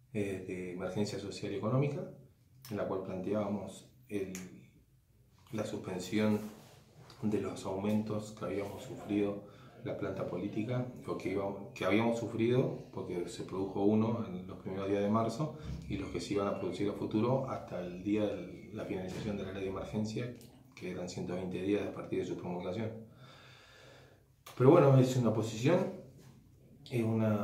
de emergencia social y económica, en la cual planteábamos la suspensión de los aumentos que habíamos sufrido la planta política, o que habíamos sufrido porque se produjo uno en los primeros días de marzo y los que se iban a producir a futuro hasta el día de la finalización de la ley de emergencia, que eran 120 días a partir de su promulgación. Pero bueno, es una posición, es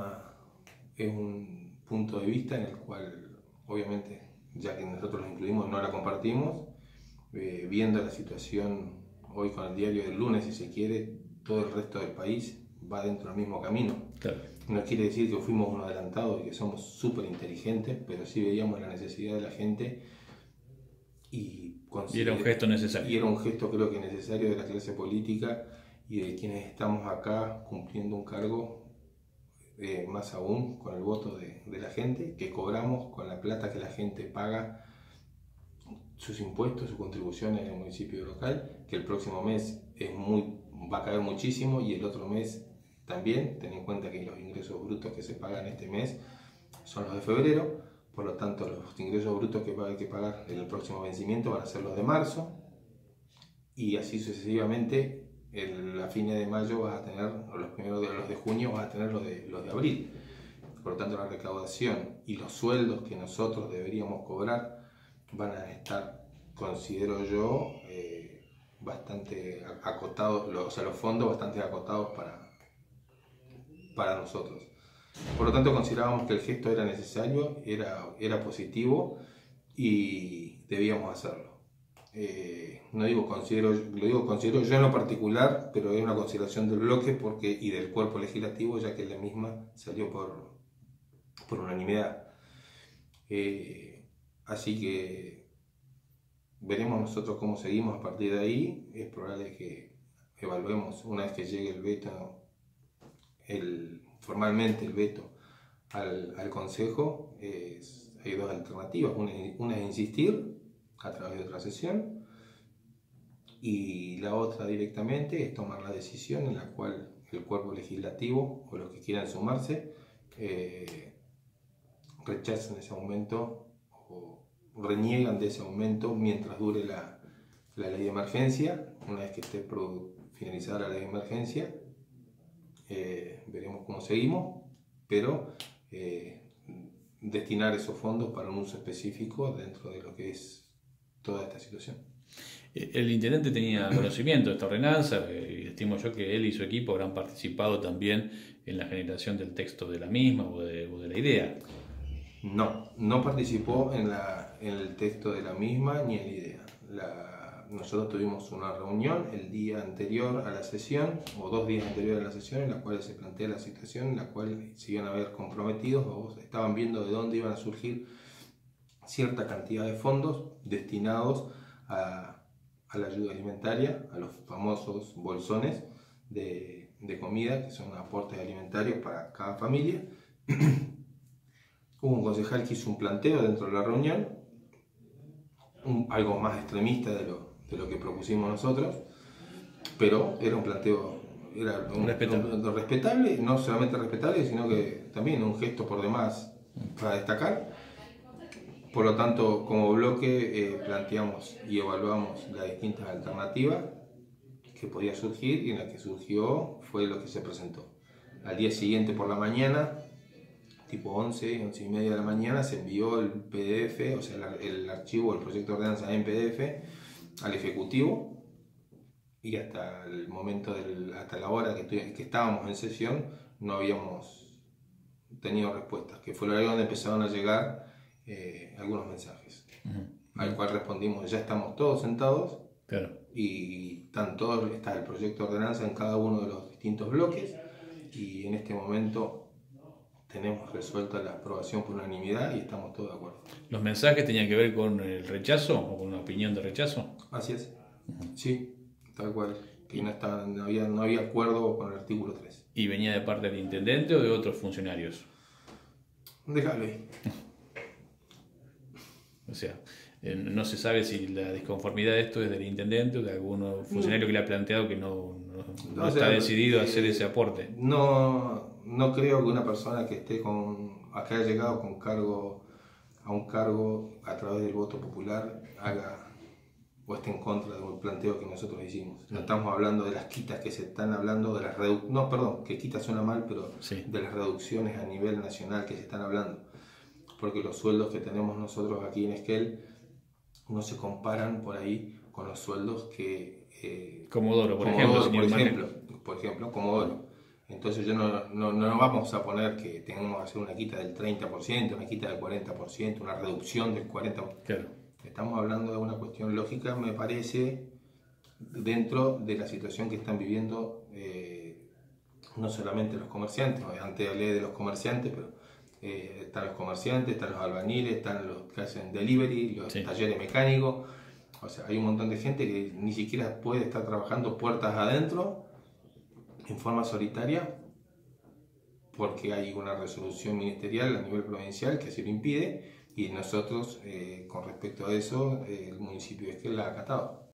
un punto de vista en el cual, obviamente, ya que nosotros lo incluimos, no la compartimos. Viendo la situación hoy con el diario del lunes, si se quiere, todo el resto del país va dentro del mismo camino. Claro. No quiere decir que fuimos unos adelantados y que somos súper inteligentes, pero sí veíamos la necesidad de la gente y era un gesto necesario. Y era un gesto, creo que necesario, de la clase política y de quienes estamos acá cumpliendo un cargo, más aún con el voto de la gente, que cobramos con la plata que la gente paga sus impuestos, sus contribuciones en el municipio local, que el próximo mes va a caer muchísimo, y el otro mes también. Ten en cuenta que los ingresos brutos que se pagan este mes son los de febrero, por lo tanto los ingresos brutos que hay que pagar en el próximo vencimiento van a ser los de marzo, y así sucesivamente. A fines de mayo vas a tener, o los primeros de los de junio vas a tener los de abril. Por lo tanto, la recaudación y los sueldos que nosotros deberíamos cobrar van a estar, considero yo, bastante acotados, o sea, los fondos bastante acotados para nosotros. Por lo tanto, considerábamos que el gesto era necesario, era positivo y debíamos hacerlo. Lo digo considero yo en lo particular, pero es una consideración del bloque y del cuerpo legislativo, ya que la misma salió por unanimidad. Así que veremos nosotros cómo seguimos a partir de ahí. Es probable que evaluemos, una vez que llegue el veto, formalmente el veto al Consejo. Hay dos alternativas: una es insistir a través de otra sesión, y la otra directamente es tomar la decisión en la cual el cuerpo legislativo o los que quieran sumarse rechazan ese aumento o reniegan de ese aumento mientras dure la ley de emergencia. Una vez que esté finalizada la ley de emergencia, veremos cómo seguimos, pero destinar esos fondos para un uso específico dentro de lo que es toda esta situación. El intendente tenía conocimiento de esta ordenanza, y estimo yo que él y su equipo habrán participado también en la generación del texto de la misma o de la idea. No participó en el texto de la misma ni en la idea. Nosotros tuvimos una reunión el día anterior a la sesión, o 2 días anteriores a la sesión, en la cual se plantea la situación, en la cual se iban a ver comprometidos o estaban viendo de dónde iban a surgir cierta cantidad de fondos destinados a la ayuda alimentaria, a los famosos bolsones de comida, que son aportes alimentarios para cada familia. Hubo un concejal que hizo un planteo dentro de la reunión, algo más extremista de lo que propusimos nosotros, pero era un planteo respetable, no solamente respetable, sino que también un gesto por demás para destacar. Por lo tanto, como bloque planteamos y evaluamos las distintas alternativas que podía surgir, y en la que surgió fue lo que se presentó. Al día siguiente por la mañana, tipo 11:30 de la mañana, se envió el PDF, o sea, el archivo, el proyecto de ordenanza en PDF al Ejecutivo, y hasta el momento, hasta la hora que estábamos en sesión, no habíamos tenido respuestas, que fue ahí donde empezaron a llegar algunos mensajes, al cual respondimos: ya estamos todos sentados, claro, y está el proyecto de ordenanza en cada uno de los distintos bloques, y en este momento tenemos resuelta la aprobación por unanimidad y estamos todos de acuerdo. ¿Los mensajes tenían que ver con el rechazo o con una opinión de rechazo? Así es, sí, tal cual, que no había acuerdo con el artículo 3. ¿Y venía de parte del intendente o de otros funcionarios? Déjalo ahí. O sea, no se sabe si la disconformidad de esto es del intendente o de algún funcionario que le ha planteado que no está decidido a hacer ese aporte. No creo que una persona que esté que haya llegado con un cargo a través del voto popular haga o esté en contra del planteo que nosotros hicimos. No estamos hablando de las quitas que se están hablando, de las no, perdón, que quitas suena mal, pero sí, de las reducciones a nivel nacional que se están hablando. Porque los sueldos que tenemos nosotros aquí en Esquel no se comparan por ahí con los sueldos que... Comodoro, por ejemplo. Por ejemplo, Comodoro. Entonces no vamos a poner que tengamos que hacer una quita del 30%, una quita del 40%, una reducción del 40%. Claro. Estamos hablando de una cuestión lógica, me parece, dentro de la situación que están viviendo no solamente los comerciantes. Antes hablé de los comerciantes, pero están los comerciantes, están los albañiles, están los que hacen delivery, los talleres mecánicos. O sea, hay un montón de gente que ni siquiera puede estar trabajando puertas adentro en forma solitaria porque hay una resolución ministerial a nivel provincial que así lo impide, y nosotros con respecto a eso el municipio es que la ha acatado.